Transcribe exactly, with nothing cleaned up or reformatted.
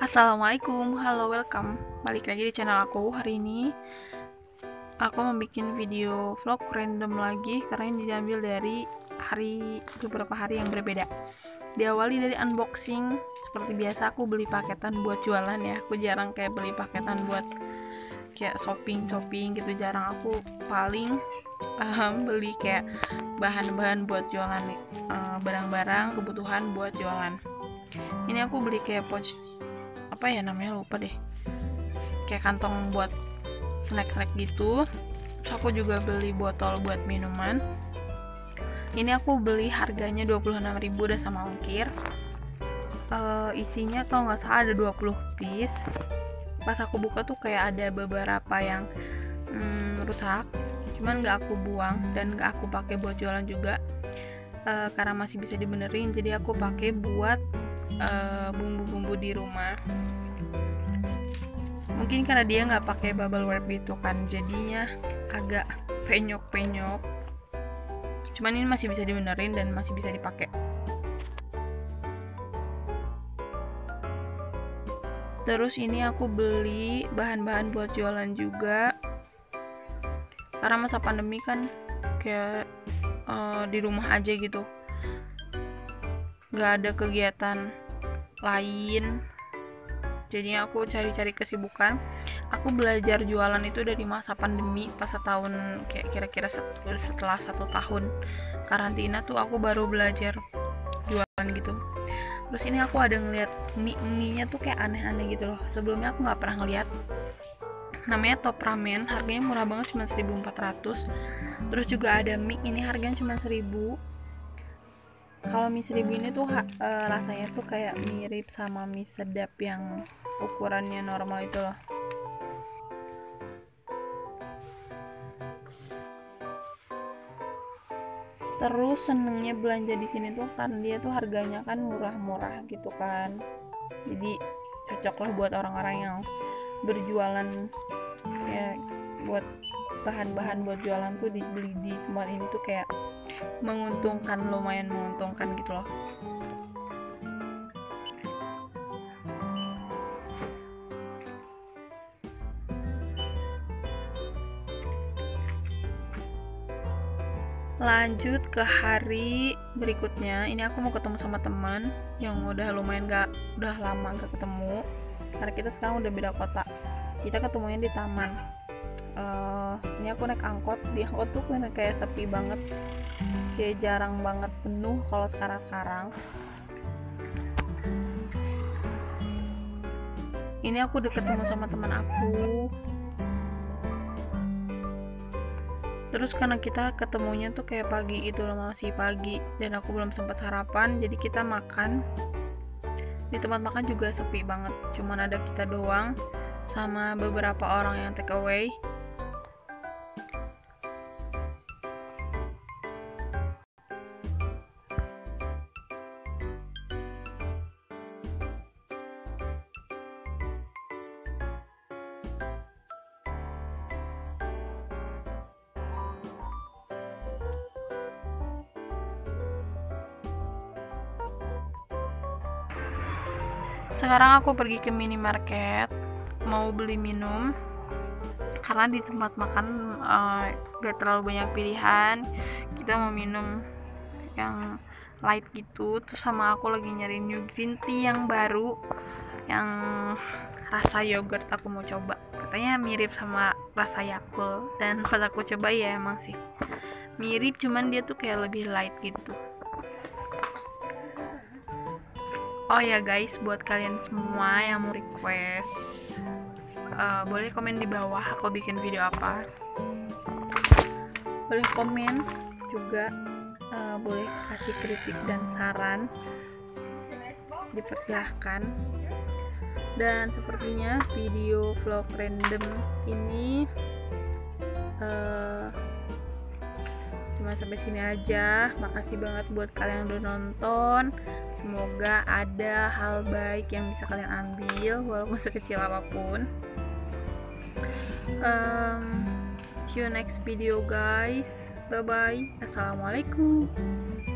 Assalamualaikum, halo, welcome. Balik lagi di channel aku. Hari ini aku mau bikin video vlog random lagi karena ini diambil dari hari beberapa hari yang berbeda. Diawali dari unboxing. Seperti biasa aku beli paketan buat jualan ya. Aku jarang kayak beli paketan buat kayak shopping-shopping gitu, jarang. Aku paling um, beli kayak bahan-bahan buat jualan, uh, barang-barang kebutuhan buat jualan. Ini aku beli kayak pouch, apa ya namanya, lupa deh, kayak kantong buat snack-snack gitu. Terus aku juga beli botol buat minuman. Ini aku beli harganya dua puluh enam ribu udah sama ongkir. uh, isinya kalau nggak salah ada dua puluh piece. Pas aku buka tuh kayak ada beberapa yang hmm, rusak, cuman nggak aku buang dan nggak aku pakai buat jualan juga, uh, karena masih bisa dibenerin. Jadi aku pakai buat Uh, bumbu-bumbu di rumah. Mungkin karena dia nggak pakai bubble wrap gitu kan, jadinya agak penyok-penyok. Cuman ini masih bisa dibenerin dan masih bisa dipakai. Terus ini aku beli bahan-bahan buat jualan juga, karena masa pandemi kan kayak uh, di rumah aja gitu, nggak ada kegiatan lain, jadinya aku cari-cari kesibukan. Aku belajar jualan itu dari masa pandemi, pas setahun, kayak kira-kira setelah satu tahun karantina tuh aku baru belajar jualan gitu. Terus ini aku ada ngeliat mie mie nya tuh kayak aneh-aneh gitu loh, sebelumnya aku nggak pernah ngeliat. Namanya Top Ramen, harganya murah banget, cuma seribu empat ratus. Terus juga ada mie, ini harganya cuma seribu. Kalau mie seribu ini tuh ha, e, rasanya tuh kayak mirip sama mie sedap yang ukurannya normal itu loh. Terus senengnya belanja di sini tuh karena dia tuh harganya kan murah-murah gitu kan. Jadi cocok lah buat orang-orang yang berjualan, ya buat bahan-bahan buat jualan tuh dibeli di tempat ini tuh kayak menguntungkan, lumayan menguntungkan gitu loh. Lanjut ke hari berikutnya, ini aku mau ketemu sama teman yang udah lumayan gak, udah lama gak ketemu, karena kita sekarang udah beda kota. Kita ketemunya di taman. Uh, ini aku naik angkot, di angkot tuh kayak sepi banget, kayak jarang banget penuh kalau sekarang-sekarang. Ini aku udah ketemu sama teman aku. Terus karena kita ketemunya tuh kayak pagi gitu loh, masih pagi, dan aku belum sempat sarapan, jadi kita makan di tempat makan juga sepi banget, cuman ada kita doang sama beberapa orang yang take away. Sekarang aku pergi ke minimarket mau beli minum, karena di tempat makan uh, gak terlalu banyak pilihan. Kita mau minum yang light gitu. Terus sama aku lagi nyari new green tea yang baru, yang rasa yogurt. Aku mau coba, katanya mirip sama rasa Yakult, dan pas aku coba ya emang sih mirip, cuman dia tuh kayak lebih light gitu. Oh ya guys, buat kalian semua yang mau request, uh, boleh komen di bawah aku bikin video apa. Boleh komen juga, uh, boleh kasih kritik dan saran, dipersilahkan. Dan sepertinya video vlog random ini uh, cuma sampai sini aja. Makasih banget buat kalian yang udah nonton. Semoga ada hal baik yang bisa kalian ambil, walaupun sekecil apapun. um, See you next video guys. Bye bye. Assalamualaikum.